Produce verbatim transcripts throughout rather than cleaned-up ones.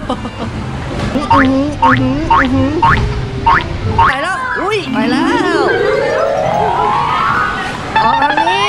ไปแล้วอุ้ยไปแล้วออกทางนี้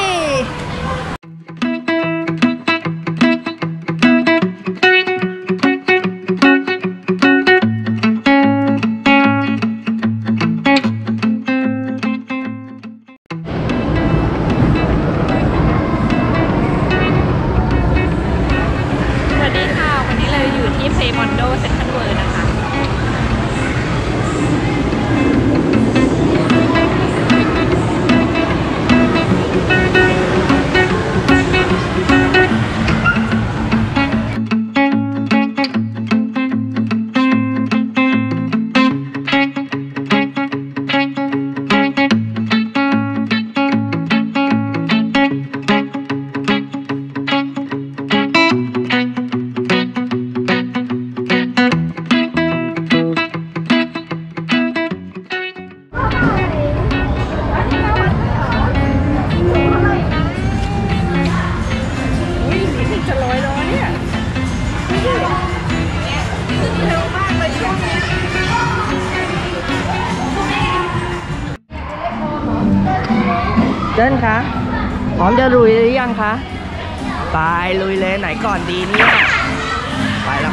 เดินคะพร้อมจะลุยหรือยังคะไปลุยเลยไหนก่อนดีเนี่ยไปแล้ว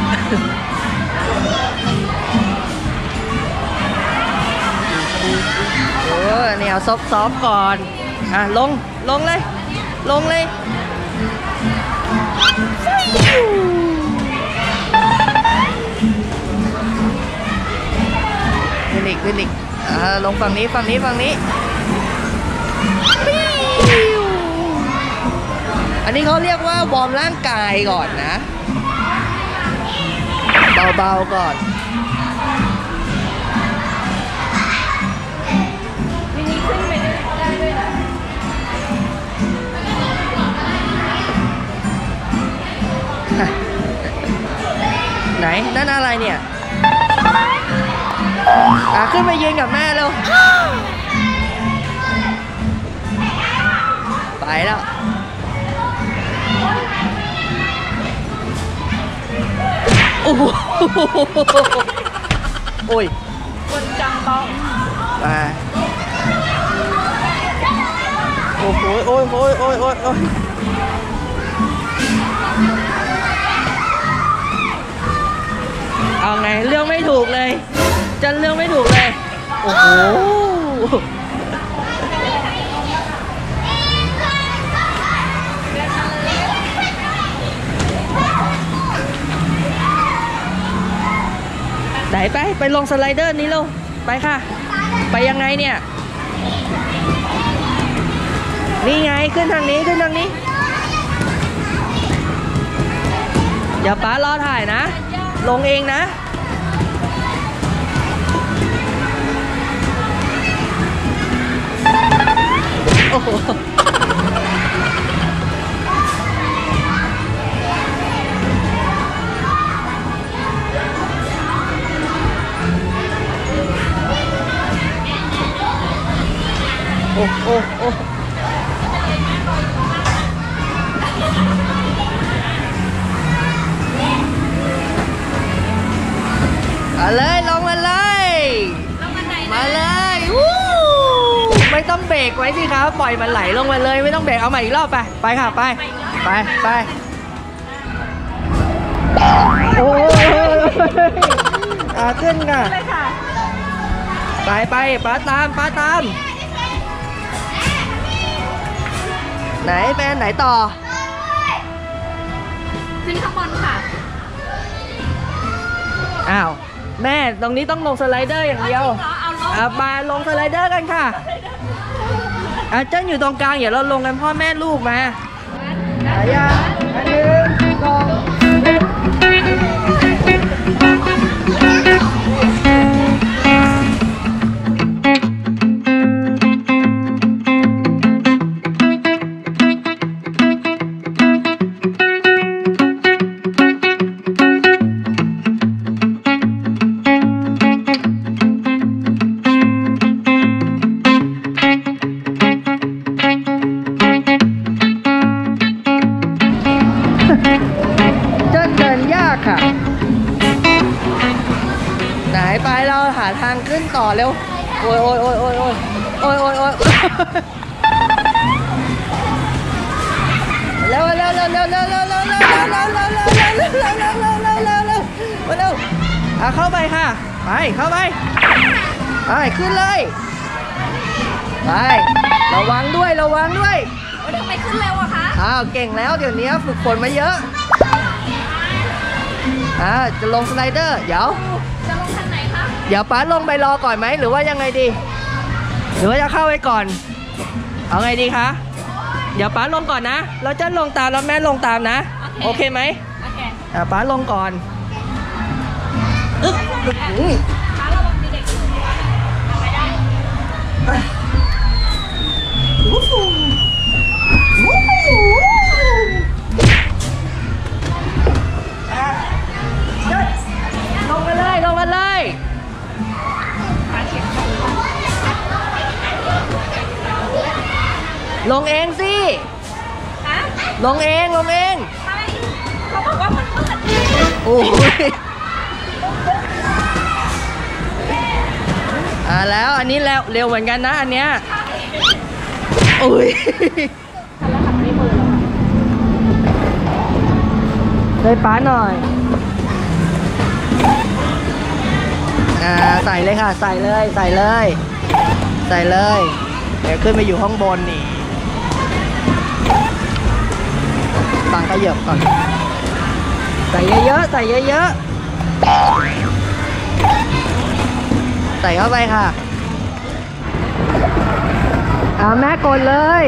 โอ้แนวซอฟๆก่อนอ่ะลงลงเลยลงเลยขึ้นอีกขึ้นอีกอ่าลงฝั่งนี้ฝั่งนี้ฝั่งนี้อันนี้เขาเรียกว่าวอร์มร่างกายก่อนนะเบาๆก่อนทีนี้ขึ้นไปได้ด้วยนะไหนนั่นอะไรเนี่ยอ่ะขึ้นมายืนกับแม่เร็วไปแล้วโอ้โหโอ้ยคนจังต้องมาโอ้โหโอ้ยโอ้ยโอ้ยโอ้ยโอ้ยเอาไงเรื่องไม่ถูกเลยจะเรื่องไม่ถูกเลยโอ้โหไหนไปไปลงสไลเดอร์นี้ลงไปค่ะไปยังไงเนี่ยนี่ไงขึ้นทางนี้ขึ้นทางนี้เดี๋ยวป๊ารอถ่ายนะลงเองนะโอ้โหโอ้โอ้โอ้มาเลยลงมาเลยมาเลยวู้ไม่ต้องเบรกไว้สิครับปล่อยมันไหลลงมาเลยไม่ต้องเบรกเอาใหม่อีกรอบไปไปค่ะไปไปไปโอ้อ่าขึ้นค่ะไปไปป้าตามป้าตามไหนแม่ไหนต่อขึ้นข้างบนค่ะอ้าวแม่ตรงนี้ต้องลงสไลเดอร์อย่างเดียวเอามาลงสไลเดอร์กันค่ะอ่ะเจ้าอยู่ตรงกลางเดี๋ยวเราลงกันพ่อแม่ลูกมาอาญาอันหนึ่งสองไปเราหาทางขึ้นต่อเร็วโอ้ยโอ้ยโอ้ยโอ้ยโอ้ยโอ้ยโอ้ยโอ้ยเร็วเร็วเร็วเร็วเร็วเร็วเร็วเร็วเร็วเร็วเร็วเร็วเร็วเร็วเร็วเร็วเร็วเร็วอ่ะเข้าไปค่ะไปเข้าไปไปขึ้นเลยไประวังด้วยระวังด้วยทำไมขึ้นเร็วอะคะอ้าวเก่งแล้วเดี๋ยวนี้ฝึกฝนมาเยอะอ่าจะลงสไลเดอร์เดี๋ยวจะลงทางไหนคะเดี๋ยวป้าลงไปรอก่อนไหมหรือว่ายังไงดีหรือว่าจะเข้าไปก่อนเอาไงดีคะเดี๋ยวป้าลงก่อนนะแล้วจะลงตามแล้วแม่ลงตามนะโอเคไหมโอเคอ่าป้าลงก่อนอึ๊บป้าระวังเด็กๆไปได้วู้ฟูวู้ฟูลงมาเลยลงมาเลยลงเองสิลงเองลงเองเขาบอกว่ามันมืดโอ้ยอ่าแล้วอันนี้แล้วเร็วเหมือนกันนะอันเนี้ยโอ้ยเลยป้าหน่อยอ่าใส่เลยค่ะใส่เลยใส่เลยใส่เลยเดี๋ยวขึ้นไปอยู่ข้างบนนี่ตังขยับก่อนใส่เยอะๆใส่เยอะๆใส่เข้าไปค่ะเอาแม่กดเลย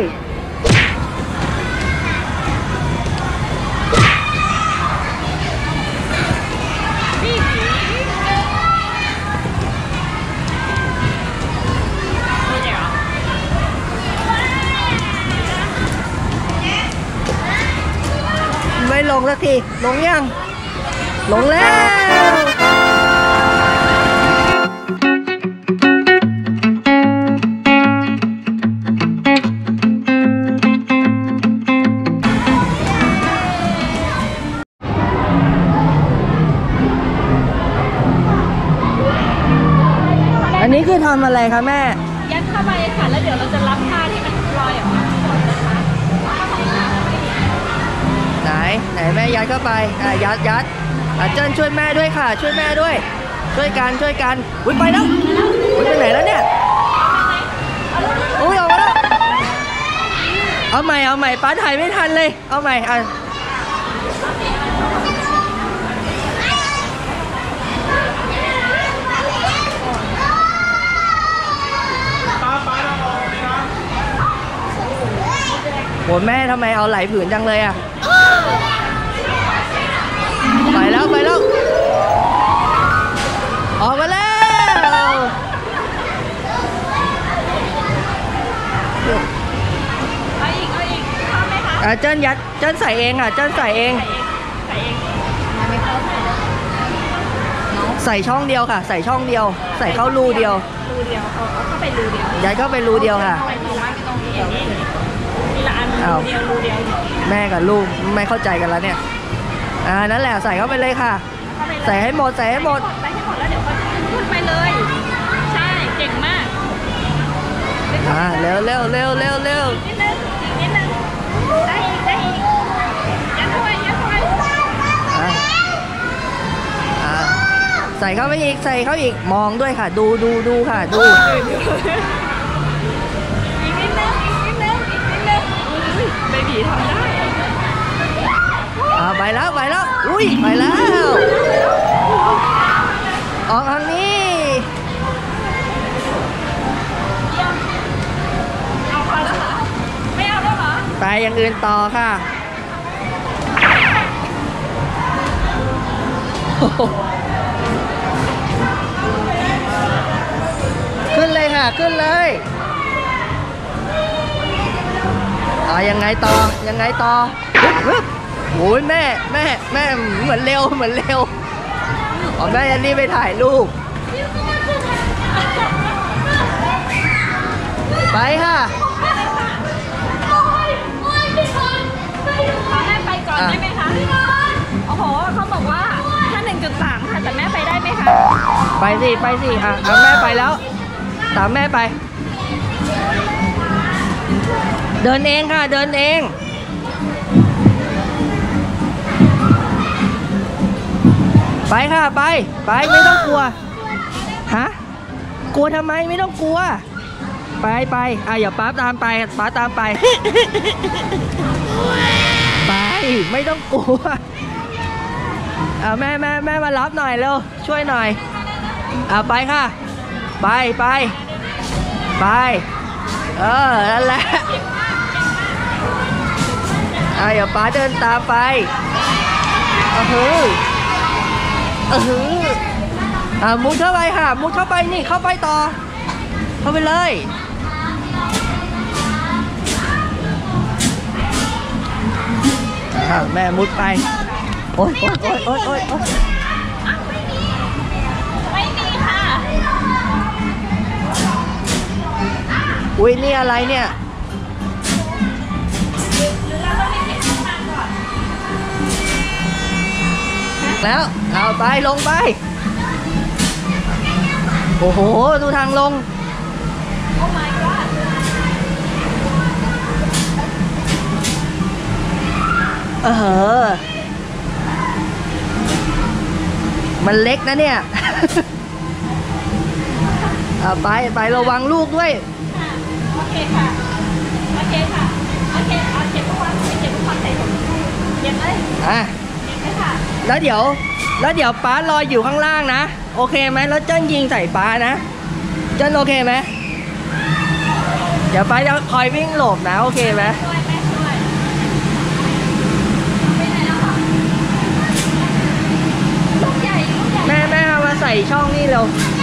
ไม่ลงสักทีลงยังลงแล้วอันนี้คือทำอะไรคะแม่ยัดเข้าไปค่ะแล้วเดี๋ยวเราจะรับผ้าที่มันลอยออกมาไหนไหนแม่ยัดเข้าไปอ่ะยัดยัดอ่ะเจิ้นช่วยแม่ด้วยค่ะช่วยแม่ด้วยช่วยกันช่วยกันอุ้ยไปแล้วอุ้ยไปไหนแล้วเนี่ยอุ้ยออกมาแล้วเอาใหม่เอาใหม่ป้าถ่ายไม่ทันเลยเอาใหม่อ่ะโหแม่ทำไมเอาไหลผืนจังเลยอ่ะไปแล้วไปแล้วออกมาแล้วเอาอีกเอาอีกเข้าไหมคะอ่ะเจิ้นยัดเจิ้นใส่เองอ่ะเจิ้นใส่เองใส่เองไม่เข้าใส่ช่องเดียวค่ะใส่ช่องเดียวใส่เข้ารูเดียวรูเดียวเอาเข้าไปรูเดียวยัดเข้าไปรูเดียวค่ะไปตรงนั้นตรงนี้อย่างนี้ทีละอันรูเดียวรูเดียวแม่กับลูกไม่เข้าใจกันแล้วเนี่ยอ่านั่นแหละใส่เข้าไปเลยค่ะใส่ให้หมดใส่ให้หมดใส่ให้หมดแล้วเดี๋ยวเขาจะขึ้นไปเลยใช่เก่งมากอ่าเร็วเร็วเร็วเร็วเร็วนิดนึงอีกนิดนึงได้อีกได้อีกยัดเข้าไปยัดเข้าไปอ่าใส่เข้าไปอีกใส่เข้าอีกมองด้วยค่ะดูดูดูค่ะดูอีกนิดนึงอีกนิดนึงอีกนิดนึงอุ้ยเบบีทำได้อ่าไปแล้วไปแล้วอุ้ยไปแล้วออกทางนี้เอาพอแล้วเหรอไม่เอาแล้วเหรอไปอย่างอื่นต่อค่ะขึ้นเลยค่ะขึ้นเลยอ่ายังไงต่อยังไงต่อโอ้ยแม่แม่แม่เหมือนเร็วเหมือนเร็วอ๋อแม่ยันนี่ไปถ่ายรูปไปค่ะแม่ไปก่อนได้ไหมคะโอ้โหเขาบอกว่าถ้า หนึ่งจุดสาม ค่ะแต่แม่ไปได้ไหมคะไปสิไปสิอ่ะตามแม่ไปแล้วตามแม่ไปเดินเองค่ะเดินเองไปค่ะไปไปไม่ต้องกลัวฮะกลัวทำไมไม่ต้องกลัวไปไปอ่ะอย่าป๊าตามไปป๊าตามไปไปไม่ต้องกลัวอ่ะแม่แม่แม่มารับหน่อยเร็วช่วยหน่อยอ่ะไปค่ะไปไปไปเออนั่นแหละอ่ะอย่าป๊าเดินตามไปเออหือเออหืออ่ะมุดเข้าไปค่ะมุดเข้าไปนี่เข้าไปต่อเข้าไปเลยอ่ะแม่มุดไปโอ๊ยโอ๊ยโอ๊ยโอ๊ยโอ๊ยโอ๊ยไม่มีค่ะอุ้ยนี่อะไรเนี่ยแล้วเอาไปลงไปโอ้โหดูทางลงโอ้ my god เออมันเล็กนะเนี่ย เอาไปไประวังลูกด้วยโอเคค่ะโอเคค่ะโอเคเอาเก็บทุกวันเก็บทุกวันใส่ถุงเก็บเลยอ่ะเก็บเลยค่ะแล้วเดี๋ยวแล้วเดี๋ยวป้ารออยู่ข้างล่างนะโอเคไหมแล้วเจิ้นยิงใส่ป้านะเจิ้นโอเคไหมเดี๋ยวป้าจะคอยวิ่งหลบนะโอเคไหมช่วยแม่ช่วยไปไหนแล้วคะลูกใหญ่ลูกใหญ่แม่แม่เอามาใส่ช่องนี่เร็ว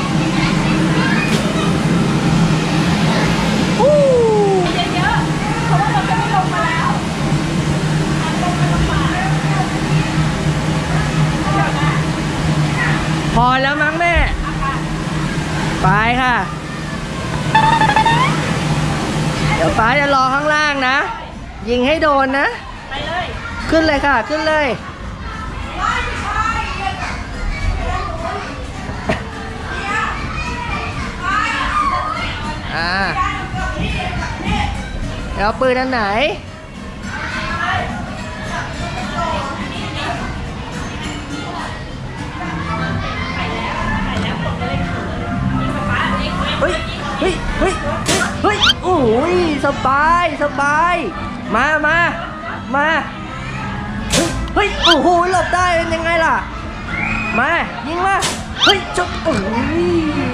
อู้เยอะๆเพราะว่าเราจะไม่ลงมาแล้วลงมาลงมาเดี๋ยวนะพอแล้วมั้งแม่ไปค่ะ เดี๋ยวป้าจะรอข้างล่างนะยิงให้โดนนะไปเลยขึ้นเลยค่ะขึ้นเลยอ่าเดี๋ยวปืนอันไหนเฮ้ยเฮ้ยเฮ้ยเฮ้ยโอ้ยสบายสบายมามามาเฮ้ยเฮ้ยโอ้โหหลบได้เป็นยังไงล่ะมายิงมาเฮ้ยจบโอ้ย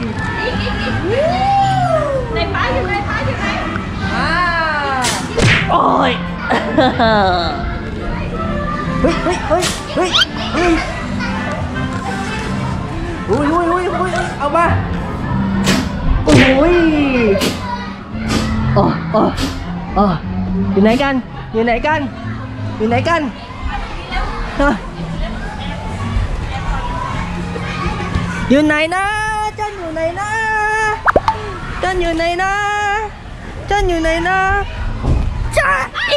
ในป้าอยู่ไหนป้าอยู่ไหนอ่าโอ้ยเฮ้ยเฮ้ยเฮ้ยเฮ้ยเฮ้ยอุ้ยอุ้ยอุ้ยอุ้ยเอามาโอ้ยโอ้โอ้โอ้อยู่ไหนกันอยู่ไหนกันอยู่ไหนกันฮะอยู่ไหนนะจันอยู่ไหนนะจันอยู่ไหนนะจันอยู่ไหนนะจ้าเอ๋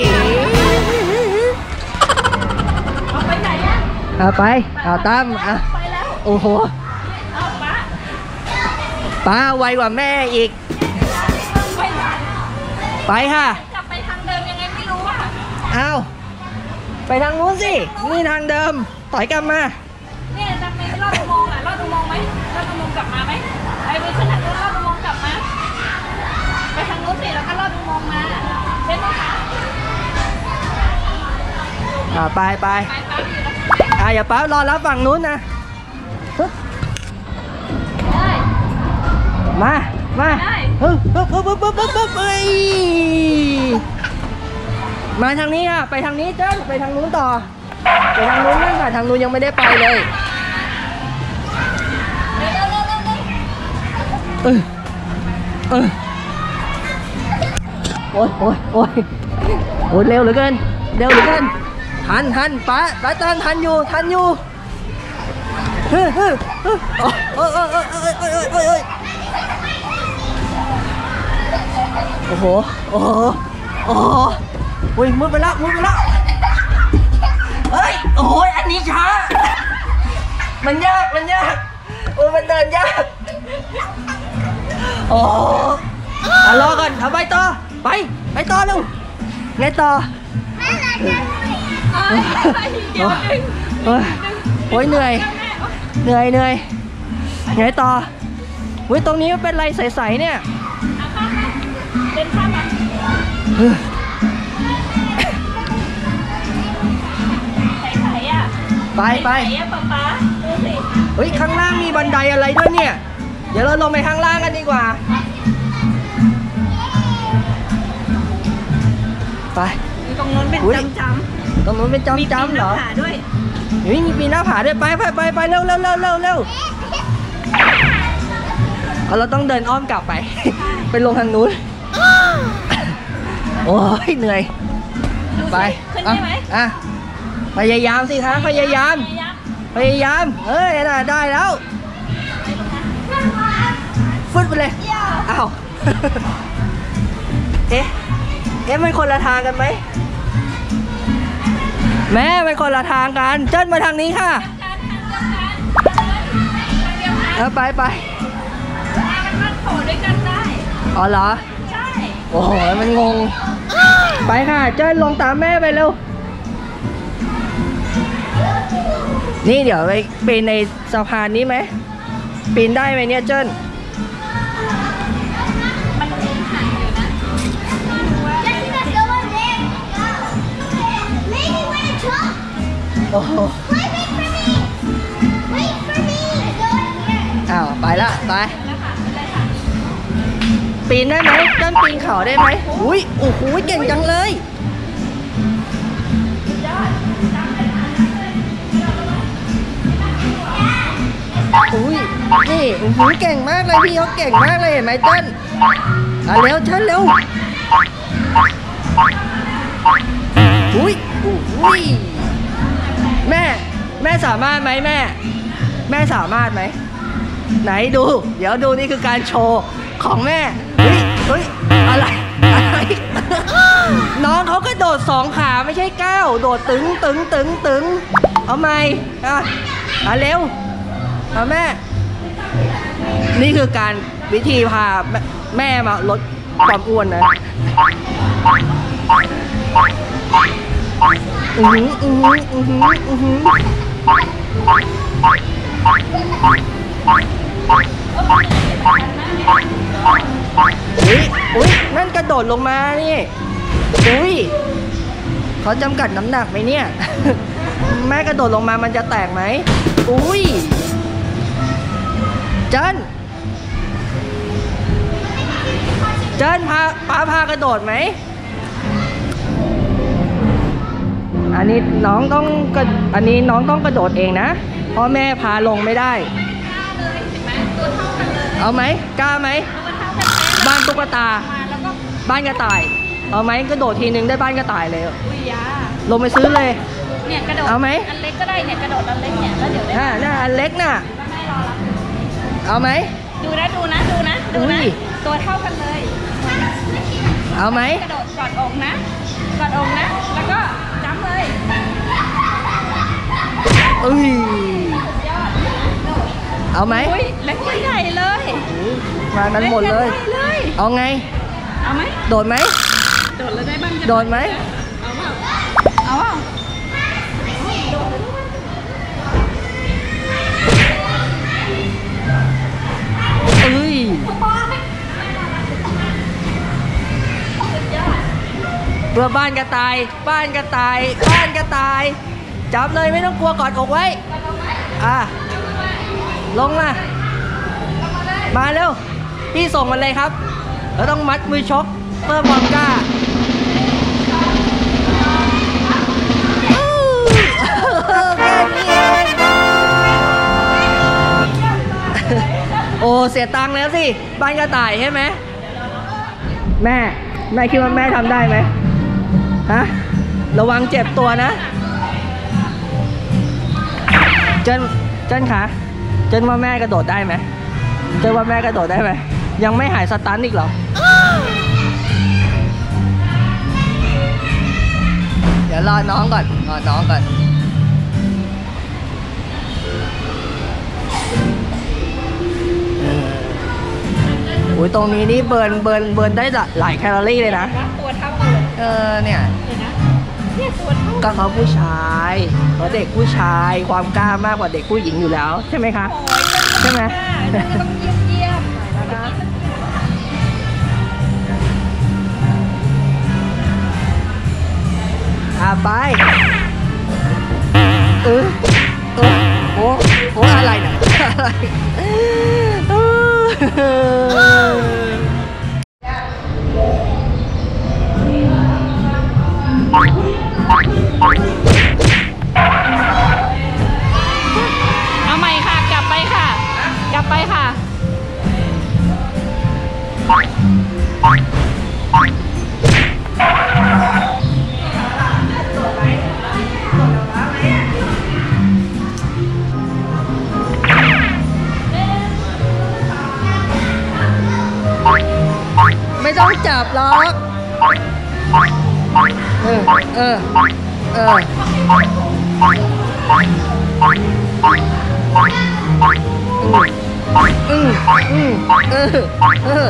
เอาไปไหนอะเอาไปเอาตามอ่ะไปแล้วโอ้โหเอาป้าป้าไวกว่าแม่อีกไปไหนไปค่ะกลับไปทางเดิมยังไงไม่รู้อะเอาไปทางนู้นสินี่ทางเดิมถอยกลับมาเนี่ยจะไปรอดอุโมงค์อะรอดอุโมงค์ไหมรอดอุโมงค์กลับมาไหมไอ้เวอร์ชันนั้นรอดอุโมงค์กลับมา ไปทางนู้นสิแล้วก็รอดอุโมงค์มาเล่นไหมคะอ่าไปไปไปป้าอยู่แล้วอ่าอย่าป้ารอรับฝั่งนู้นนะฮึได้มามาได้ฮึฮึฮึฮึฮึฮึฮึเอ้ยมาทางนี้ค่ะไปทางนี้เจ้นไปทางนู้นต่อไปทางนู้นนั่นค่ะทางนู้นยังไม่ได้ไปเลยเร็วเร็วเร็วเร็วเร็วเออเออโอ้ยโอ้ยโอ้ยโอ้ยเร็วเหลือเกินเร็วเหลือเกินทันทันป้าป้าตันทันอยู่ทันอยู่เฮ้ยเฮ้ยเฮ้ยโอ้ยโอ้ยโอ้ยโอ้ยโอ้ยโอ้ยโอ้ยโอ้ยโอ้โหโอ้โหโอ้โหโอ้ยมุดไปแล้วมุดไปแล้วเฮ้ยโอ้ยอันนี้ช้ามันยากมันยากโอ้ยมันมันเดินยากโอ้อ่ะรอก่อนเอาไปต่อไปไปต่อเร็วไงต่อเอ้ยเดี๋ยวดึงโอ้ยโอ้ยเหนื่อยเหนื่อยเหนื่อยไงต่อเว้ยตรงนี้มันเป็นอะไรใสๆเนี่ยเอาข้ามมาเดินข้ามมาใสๆอ่ะไปไปใสๆอ่ะป๊าป๊าดูสิเฮ้ยข้างล่างมีบันไดอะไรด้วยเนี่ย เดี๋ยวเราลงไปข้างล่างกันดีกว่าไปตรงนู้นเป็นอุ๊ยจำจตรงนู้นเป็นจอมำมีจำเหรอปีนหน้าผาด้วยเฮ้ยมีปีนหน้าผาด้วยไปไปไปไปเร็วเร็วเร็วเร็วเร็วเอาเราต้องเดินอ้อมกลับไป ไปลงทางนู้นโอ้ยเหนื่อยดูสิไปขึ้นอ่ะได้ไหมอ่ะพยายามสิคะพยายามพยายามพยายามเอ้ยน่ะได้แล้วฟึดไปเลยอ้าว เอ๊ะเอ๊ะมันคนละทางกันไหมแม่มันคนละทางกันเจิ้นมาทางนี้ค่ะการทางเดียวกันเอาไปไปมันมันโผล่ด้วยกันได้อ๋อเหรอใช่โอ้โหมันงงไปค่ะเจิ้นลงตามแม่ไปเร็วนี่เดี๋ยวไปปีนในสะพานนี้ไหมปีนได้ไหมเนี่ยเจิ้นมันมีห่างอยู่นะโอ้โหอ้าวไปละไปแล้วค่ะเป็นไรค่ะปีนได้ไหมเจิ้นปีนเขาได้ไหมอุ้ยโอ้โหเก่งจังเลยอุ้ยนี่โอ้โหเก่งมากเลยพี่เขาเก่งมากเลยเห็นไหมเจิ้นอ่ะเร็วเจิ้นเร็วอุ้ยอุ้ยแม่แม่สามารถไหมแม่ แม่สามารถไหมไหนดู เดี๋ยวดูนี่คือการโชว์ของแม่เฮ้ยเฮ้ยอะไรอะไร น้องเขากระโดดสองขาไม่ใช่ก้าวโดดตึงตึงตึงตึงเอาไหมอ่ะอ่ะเร็วเอาแม่ นี่คือการวิธีพาแม่แม่มาลดความอ้วนนะอือหืออือหืออือหืออือหืออุ้ยอุ้ยนั่นกระโดดลงมานี่อุ้ยเขาจำกัดน้ำหนักไหมเนี่ย แม่กระโดดลงมามันจะแตกไหมอุ้ยเจิ้นเจิ้นพาป้าพากระโดดไหมอันนี้น้องต้องกระอันนี้น้องต้องกระโดดเองนะเพราะแม่พาลงไม่ได้กล้าเลยเห็นไหมตัวเท่ากันเลยเอาไหมกล้าไหมตัวเท่ากันเลยบ้านตุ๊กตามาแล้วก็บ้านกระต่ายเอาไหมกระโดดทีนึงได้บ้านกระต่ายเลยอุ้ยยาลงไปซื้อเลยเนี่ยกระโดดเอาไหมอันเล็กก็ได้เนี่ยกระโดดอันเล็กเนี่ยแล้วเดี๋ยวได้น่าน่าอันเล็กน่ะแล้วแม่รอรับเอาไหมดูนะดูนะดูนะดูนะอุ้ยตัวเท่ากันเลยเอาไหมกระโดดกอดอกนะกอดอกนะ แล้วก็จ้ำเลยอุ้ยยอดเอาไหมอุ้ยเล็กใหญ่เลยมานั้นหมดเลยกใหญ่เลยเอาไงเอาไหมโดดไหมโดดแล้วได้บ้างโดดไหมเอาเปล่าเอาเปล่าโดดเลยเอ้ยเพื่อบ้านกระต่าย บ้านกระต่าย บ้านกระต่ายจับเลยไม่ต้องกลัวกอดอกไว้ อ่ะ ลงมา มาเร็ว พี่ส่งมันเลยครับ เราต้องมัดมือชกเพิ่มความกล้าอู้แค่นี้เองโอ้ เสียตังค์แล้วสิ บ้านกระต่ายใช่ไหม แม่ แม่คิดว่าแม่ทำได้ไหมฮะ ระวังเจ็บตัวนะ เจนเจนคะเจนว่าแม่กระโดดได้ไหมเจนว่าแม่กระโดดได้ไหมยังไม่หายสตันอีกเหรอ เดี๋ยวรอน้องก่อนรอน้องก่อนอ้ยตรงนี้นี่เบิร์นเบิร์นเบิร์นได้หลายแคลอรี่เลยนะตัวเท่ากันเลยเออเนี่ยเห็นนะเนี่ยตัวเท่าก็เขาผู้ชายเขาเด็กผู้ชายความกล้ามากกว่าเด็กผู้หญิงอยู่แล้วใช่ไหมคะโอ้ยใช่ไหมจะต้องเยี่ยมเยี่ยมหน่อยแล้วนะอ่ะไปเออเออโอ้โอ้อะไรเนี่ยอะไรเออเอาใหม่ค่ะ กลับไปค่ะ กลับไปค่ะไม่ต้องจับหรอกเออเออเอออืมอืมเออเออ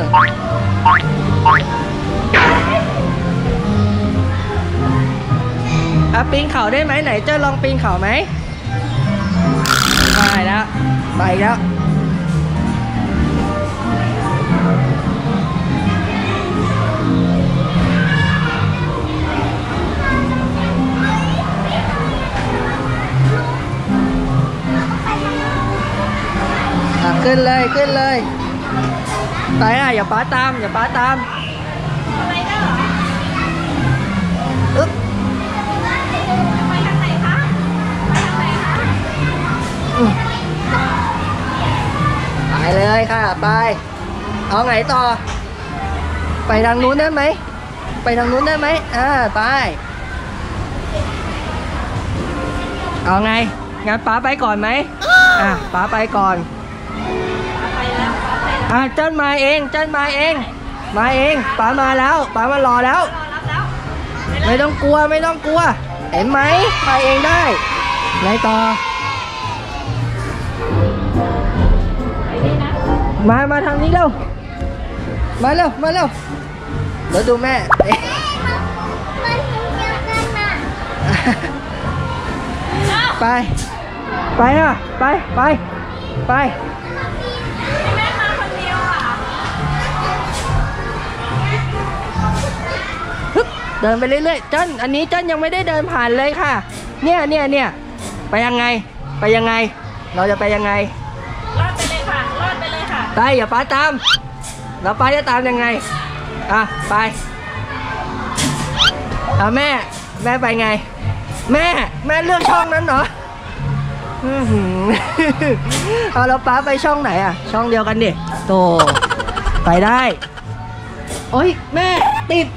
อ่ะปีนเขาได้ไหมไหนเจ้าลองปีนเขาไหมไปแล้วไปแล้วขึ้นเลยขึ้นเลยไปอ่ะอย่าป้าตามอย่าป้าตามอึ๊บไปทางไหนคะ ไปทางไหนคะอืมไปเลยค่ะไปเอาไงต่อไปทางนู้นได้ไหมไปทางนู้นได้ไหมอ่าไปเอาไงงั้นป้าไปก่อนไหมอ่ะป้าไปก่อนอ่ะเจ้ามาเองเจ้ามาเองมาเองป้ามาแล้วป้ามารอแล้วรอรับแล้วไม่ต้องกลัวไม่ต้องกลัวเห็นไหมมาเองได้ไงต่อไปนี่นะมามาทางนี้เร็วมาเร็วมาเร็วเดี๋ยวดูแม่เอ๊ะไปไปอ่ะไปไปไปแม่มาคนเดียวอ่ะฮึบเดินไปเรื่อยๆเจ้นอันนี้เจ้นยังไม่ได้เดินผ่านเลยค่ะ เนี่ยเนี่ยเนี่ยไปยังไงไปยังไง เราจะไปยังไงรอดไปเลยค่ะ รอดไปเลยค่ะไปอย่าป้าตามแล้วป้าจะตามยังไงอ่ะไปอ่ะแม่แม่ไปไง แม่แม่เลือกช่องนั้นเหรออื้อหือ เอาแล้วป้าไปช่องไหนอ่ะช่องเดียวกันดิโตไปได้โอ้ยแม่ติด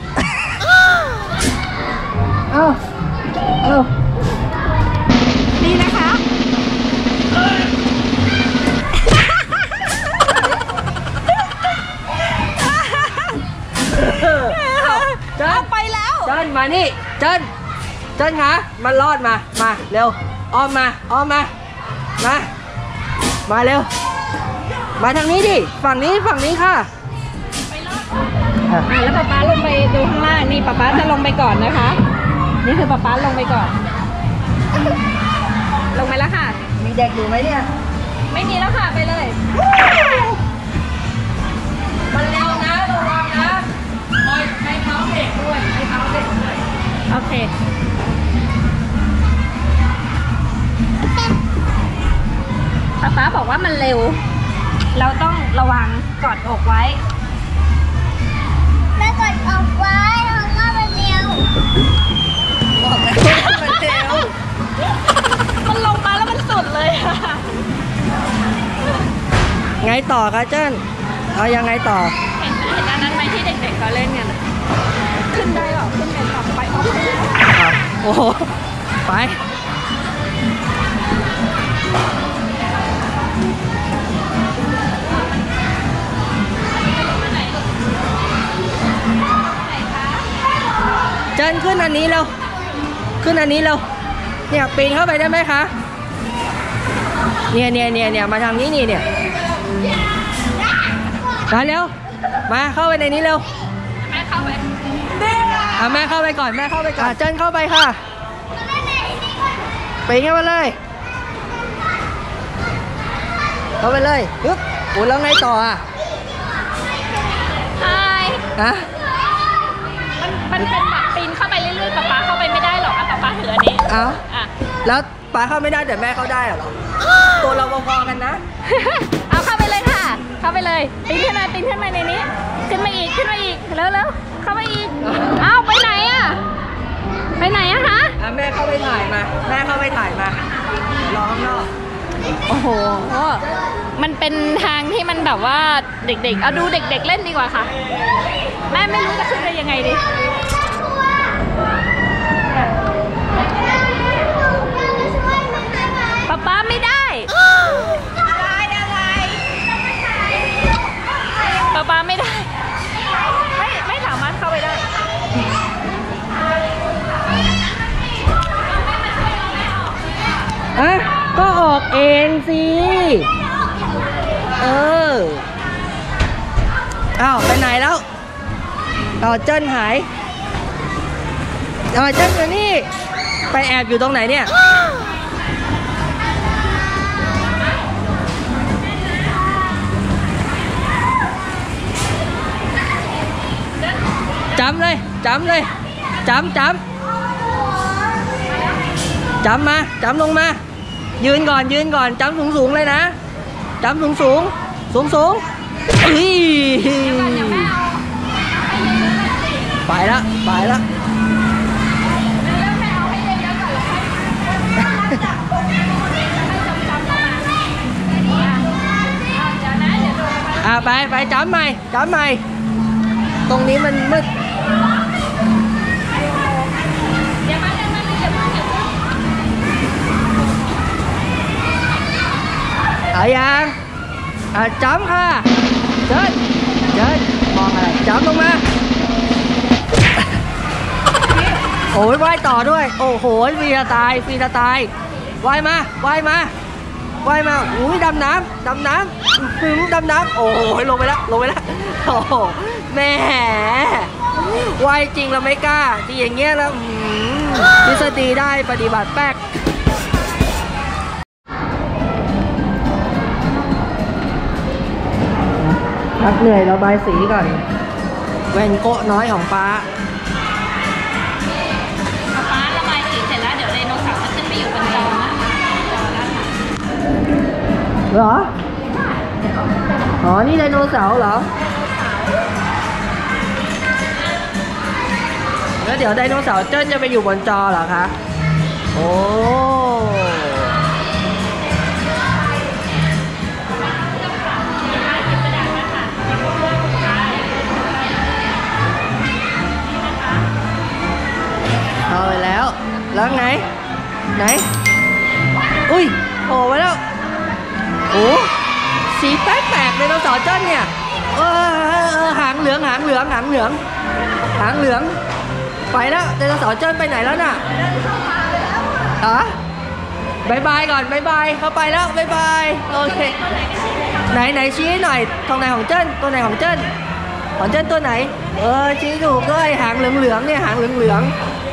เอาเอาดีนะคะเจิ้นไปแล้วเจิ้นมานี่เจิ้นเจิ้นคะมันรอดมามาเร็วอ้อมมาอ้อมมามามาเร็วมาทางนี้ดิฝั่งนี้ฝั่งนี้ค่ะอ่ะแล้วป๊าป๊าลงไปดูข้างล่าง นี่ป๊าป๊าจะลงไปก่อนนะคะ นี่คือป๊าป๊าลงไปก่อน ลงไปแล้วค่ะมีเด็กอยู่ไหมเนี่ยไม่มีแล้วค่ะ ไปเลยมันเร็วนะระวังนะคอยใช้เท้าเด็กด้วยใช้เท้าเด็กด้วยโอเค ป๊าป๊าบอกว่ามันเร็ว เราต้องระวังกอดอกไว้แม่กดออกไว้เพราะว่ามันเร็วบอกแล้วว่ามันเร็วมันลงมาแล้วมันสุดเลยค่ะไงต่อคะเจิ้นเอายังไงต่อเห็นเห็นอันนั้นไหมที่เด็กๆเขาเล่นกันอะขึ้นได้หรอ ขึ้นไปต่อไปออกไปแล้วอ่ะโอ้โหไปเจิ้นขึ้นอันนี้เร็วขึ้นอันนี้เร็วเนี่ยปีนเข้าไปได้ไหมคะเนี่ยเนี่ยเนี่ยเนี่ยมาทางนี้นี่เนี่ยมาเร็วมาเข้าไปในนี้เร็วแม่เข้าไปอ่ะแม่เข้าไปก่อนแม่เข้าไปก่อนเจิ้นเข้าไปค่ะไปงั้นมาเลยเข้าไปเลยปึ๊บโอ้แล้วไงต่ออ่ะใช่ฮะมันมันเป็นแบบปีนเข้าไปเรื่อยๆป๊าป๊าเข้าไปไม่ได้หรอกอ่ะป๊าป๊าถืออันนี้เอ้าอ่ะแล้วป้าเข้าไม่ได้แต่แม่เข้าได้เหรอตัวเราพอๆกันนะเอาเข้าไปเลยค่ะ เข้าไปเลยปีนขึ้นมาปีนขึ้นมาในนี้ ขึ้นมาอีกขึ้นมาอีกเร็วเร็วเข้ามาอีกอ้าวไปไหนอ่ะไปไหนอะคะอ่ะแม่เข้าไปถ่ายมาแม่เข้าไปถ่ายมารอข้างนอกโอ้โหมันเป็นทางที่มันแบบว่าเด็กๆเอาดูเด็กๆเล่นดีกว่าค่ะแม่ไม่รู้จะขึ้นไปยังไงดีป๊าป๊าไม่ได้ป๊าป๊าไม่ได้ไม่ไม่สามารถเข้าไปได้อ่ะก็ออกเองสิเอออ้าวไปไหนแล้วต่อเจิ้นหายต่อเจิ้นอยู่นี่ไปแอบอยู่ตรงไหนเนี่ยจำเลยจำเลยจำจำจำมาจำลงมายืนก่อนยืนก่อนจำสูงสูงเลยนะจำสูงสูงสูงสูงอีไปแล้วไปแล้วอ่ะไปไปจำใหม่จำใหม่ตรงนี้มันมืดเอายังอ่ะจำค่ะเจินเจินมองอะไรจำลงมาโอ้ยว่ายต่อด้วยโอ้โหฟรีจะตายฟรีจะตายว่ายมาว่ายมาว่ายมาอุ้ยดำน้ำดำน้ำคือดำน้ำโอ้ยลงไปแล้วลงไปแล้วโอ้โหแม่ว่ายจริงเราไม่กล้าที่อย่างเงี้ยแล้วทฤษฎีได้ปฏิบัติแป๊กพักเหนื่อยระบายสีก่อนแว่นโกะน้อยของป้าป๊าระบายสีเสร็จแล้วเดี๋ยวไดโนเสาร์จะขึ้นไปอยู่บนจอนะจอแล้วค่ะเหรอ อ๋อ นี่ไดโนเสาร์เหรอ แล้วเดี๋ยวไดโนเสาร์เจิ้นจะไปอยู่บนจอเหรอคะ โอ้เอาไปแล้ว แล้วไง ไหน อุ้ยโผล่มาแล้ว โอ้สีแปลกๆไดโนเสาร์เจิ้นเนี่ยเออหางเหลืองหางเหลืองหางเหลืองหางเหลืองไปแล้วไดโนเสาร์เจิ้นไปไหนแล้วน่ะอ๋อบายบายก่อนบายบายเข้าไปแล้วบายบายโอเคไหนไหนชี้หน่อยตรงไหนของเจิ้นตัวไหนของเจิ้นของเจิ้นตัวไหนเออชี้ถูกด้วยหางเหลืองเหลืองเนี่ยหางเหลืองเหลือง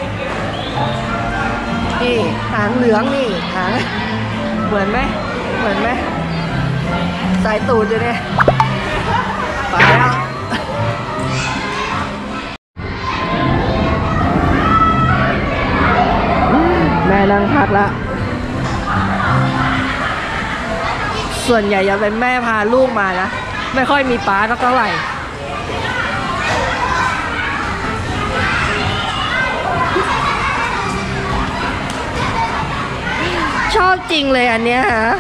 นี่หางเหลืองนี่หางเหมือนไหมเหมือนไหมสายตูดอยู่เนี่ยไปแล้วแม่นั่งพักแล้วส่วนใหญ่จะเป็นแม่พาลูกมานะไม่ค่อยมีป้าสักเท่าไหร่ชอบจริงเลยอันเนี้ยฮะ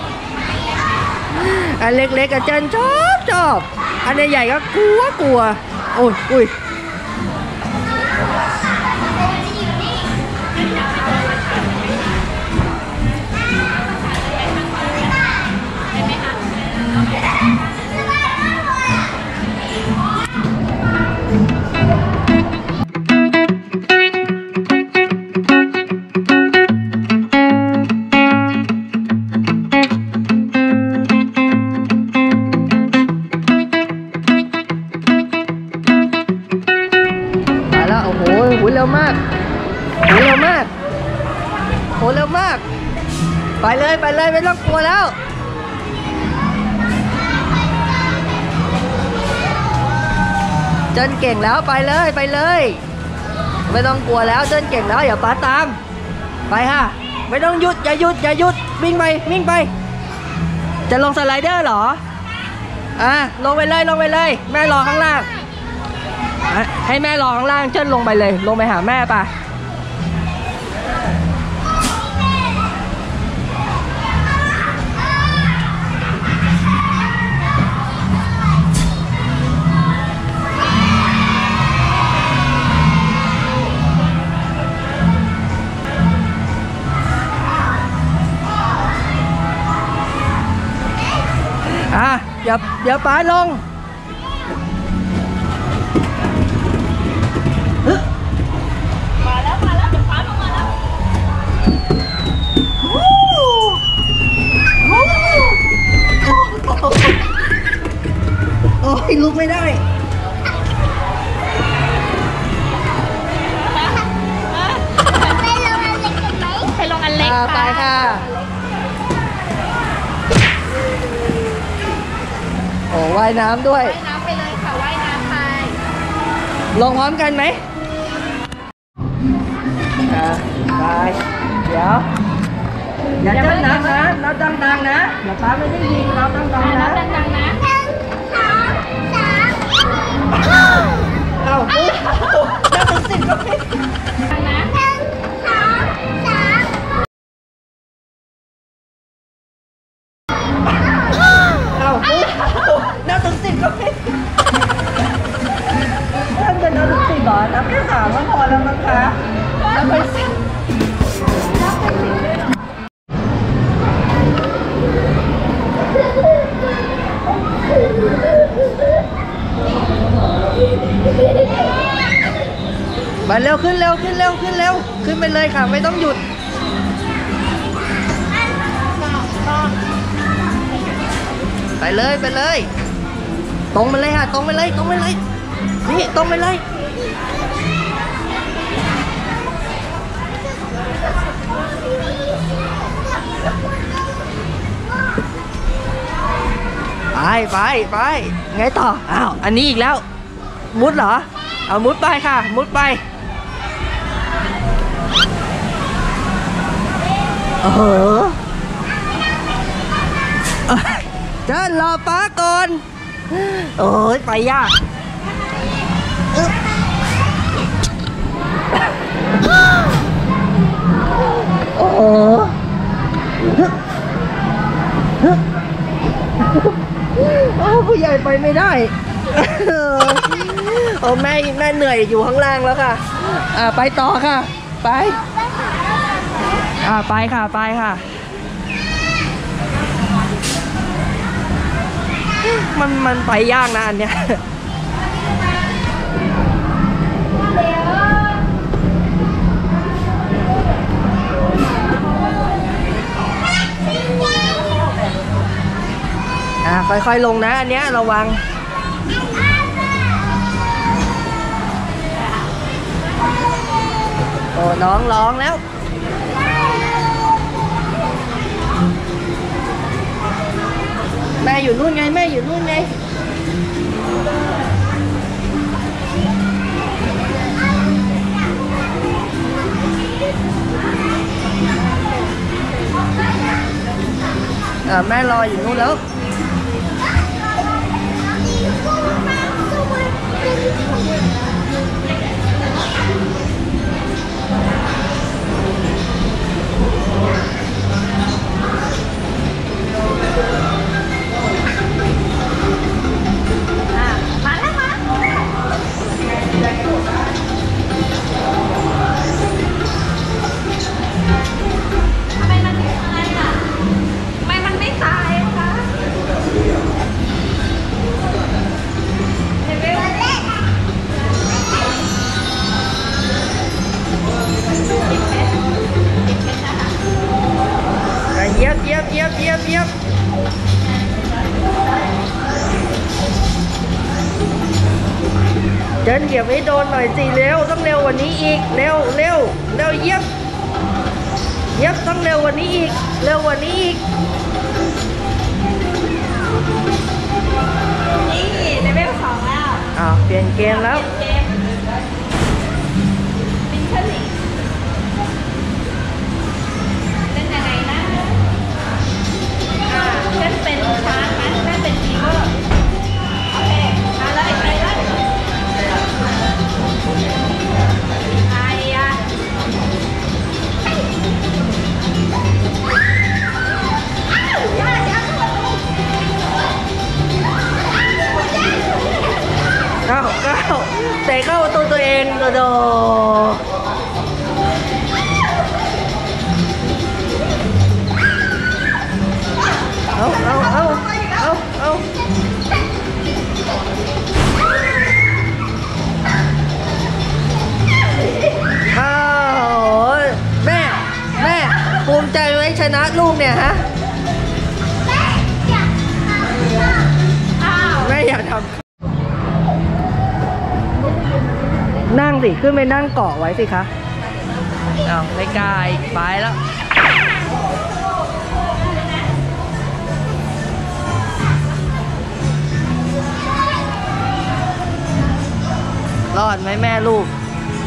อันเล็กๆกับเจนชอบชอบอันใหญ่ๆก็กลัวกลัวโอ้ยอุ้ยเร็วมากไปเลยไปเลยไม่ต้องกลัวแล้วเจิ้นเก่งแล้วไปเลยไปเลยไม่ต้องกลัวแล้วเจิ้นเก่งแล้วอย่าป้าตามไปค่ะไม่ต้องหยุดอย่าหยุดอย่าหยุดวิ่งไปวิ่งไปจะลงสไลเดอร์เหรออ่ะลงไปเลยลงไปเลยแม่รอข้างล่างให้แม่รอข้างล่างเจิ้นลงไปเลยลงไปหาแม่ป่ะอ่ะเดี๋ยวเดี๋ยวป้าลงมาแล้วมาแล้วเดี๋ยวฟ้าลงมาแล้วโอ้ยลุกไม่ได้ไปลงอันเล็กไปค่ะโอ้ว่ายน้ำด้วยว่ายน้ำไปเลยค่ะว่ายน้ำไปลงพร้อมกันไหมอ่าไปเดี๋ยวอย่าเจ้านับนะนับดังๆนะเดี๋ยวป้าไม่ได้ยินนับดังๆนันะบดังๆนะเอาปุ๊บนับถึงสิบก็ไม่ดังนะเอาปุ๊บนับถึงสิบก็ไม่ท่านจะนับถึงสิบเหรอนับแค่สามก็พอแล้วมั้งคะนับไปสิบมาเร็วขึ้นเร็วขึ้นเร็วขึ้นเร็วขึ้นไปเลยค่ะไม่ต้องหยุดไปเลยไปเลยตรงไปเลยค่ะตรงไปเลยตรงไปเลยนี่ตรงไปเลยไปไปไปไงต่ออ้าวอันนี้อีกแล้วมุดเหรอเอามุดไปค่ะมุดไปโอ้โหเจ้ารอป้าก่อนโอ้ยไปยากโอ้โหโอ้ผู้ใหญ่ไปไม่ได้โอ้แม่แม่เหนื่อยอยู่ข้างล่างแล้วค่ะอ่าไปต่อค่ะไปอ่าไปค่ะไปค่ะมันมันไปยากนะอันเนี้ยอ่าค่อยๆลงนะอันเนี้ยระวังโอ้น้องร้องแล้วแม่อยู่นู่นไงแม่อยู่นู่นไงอ่าแม่รออยู่นู่นแล้วมาแล้วมาทำไมมันไม่ตายอ่ะทำไมมันไม่ตายคะเลเวลเยียบเยียบเยียบเยียบเยียบเดินเหยียบให้โดนหน่อยสิเร็วต้องเร็วกว่านี้อีกเร็วเร็วเร็วเยียบเยียบต้องเร็วกว่านี้อีกเร็วกว่านี้อีกนี่เลเวลสองแล้วอ้าวเปลี่ยนเกมแล้วเกมมิชชั่นลิงเป็นยังไงนะอ่าเช่นเป็นชาร์จไหมแม่เป็นฟีเวอร์โอเคมาเลยไปเลยไอ้อะเก้าเก้าเตะเข้าประตัวตัวเองโดโดเอาเอาเอาเอาเอาอ้าวแม่แม่ภูมิใจไหมชนะลูกเนี่ยฮะอ้าวแม่อยากทำนั่งสิ ขึ้นไปนั่งเกาะไว้สิคะเอาไม่กล้าอีกไปแล้ว รอดไหมแม่ลูก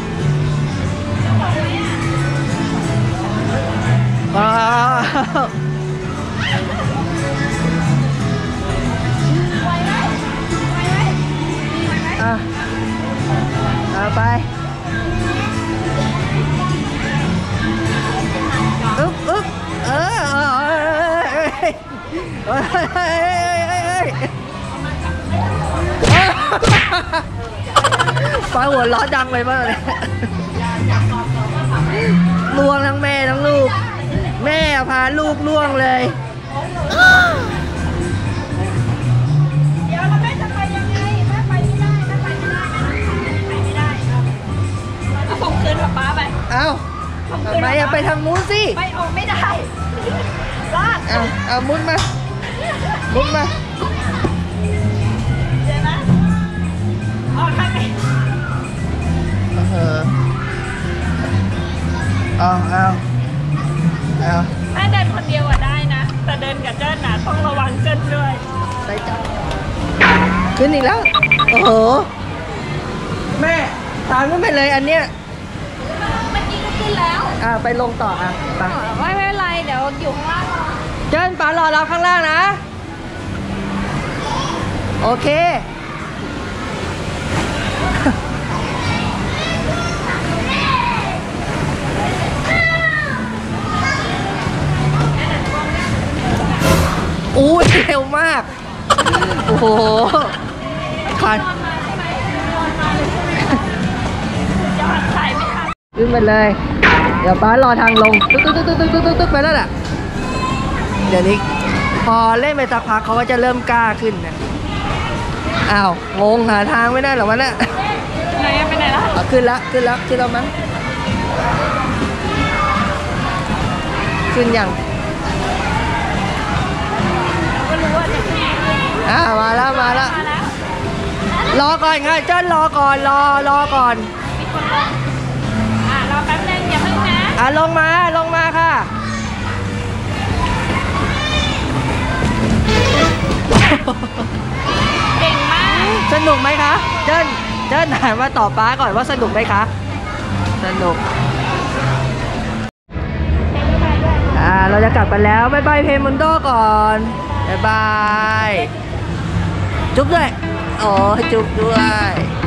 ว้าวอ่ะเอาไปอึ๊บอึ๊บเออเออเออเออเฮ้ยเฮ้ยเฮ้ยเฮ้ยปลาหัวล้อดังไปมากเลยล่วงทั้งแม่ทั้งลูกแม่พาลูกล่วงเลยเดี๋ยวเราแม่จะไปยังไงแม่ไปไม่ได้แม่ไปไม่ได้ไปไม่ได้เอาส่งคืนกับป้าไปเอ้าทำไมอะไปทางนู้นสิไปออกไม่ได้ลาดเอาเอามุดมามุดมาเดี๋ยวนะออกทางไหนเออเอาเอาเอาแม่เดินคนเดียวอะได้นะแต่เดินกับเจิ้นน่ะต้องระวังเจิ้นด้วยได้จับขึ้นอีกแล้วโอ้โหแม่ตามขึ้นไปเลยอันเนี้ยเมื่อกี้ก็ขึ้นแล้วอ่าไปลงต่ออ่ะไปไม่เป็นไรเดี๋ยวอยู่ข้างล่างรอเจิ้นป๋ารอเราข้างล่างนะ โอเค อู้ยเร็วมาก โอ้โหคันนอนมาใช่ไหมนอนมาเลยยอดถ่ายไม่ทันขึ้นไปเลย เดี๋ยวป้ารอทางลง ตึ๊กตึ๊กตึ๊กตึ๊กตึ๊กตึ๊กตึ๊กไปแล้วแหละเดี๋ยวนี้พอเล่นไปสักพักเขาก็จะเริ่มกล้าขึ้นนะอ้าว งงหาทางไม่ได้หรอวะเนี่ยไหนอะไปไหนล่ะเอาขึ้นละขึ้นละขึ้นแล้วมั้งขึ้นยังก็รู้ว่าจะขึ้นอ่ามาแล้วมาแล้วมาแล้วรอก่อนค่ะเจ้นรอก่อนรอรอก่อนมีคนลงอ่ะรอแป๊บนึงอย่าเพิ่งนะอ่ะลงมาลงมาค่ะเก่งมากสนุกไหมคะเจิ้นเจิ้นถามมาตอบป้าก่อนว่าสนุกไหมคะสนุกอ่าเราจะกลับกันแล้วบ๊ายบายเพมุนโดก่อนบ๊ายบายจุ๊บด้วยโอ้จุ๊บด้วย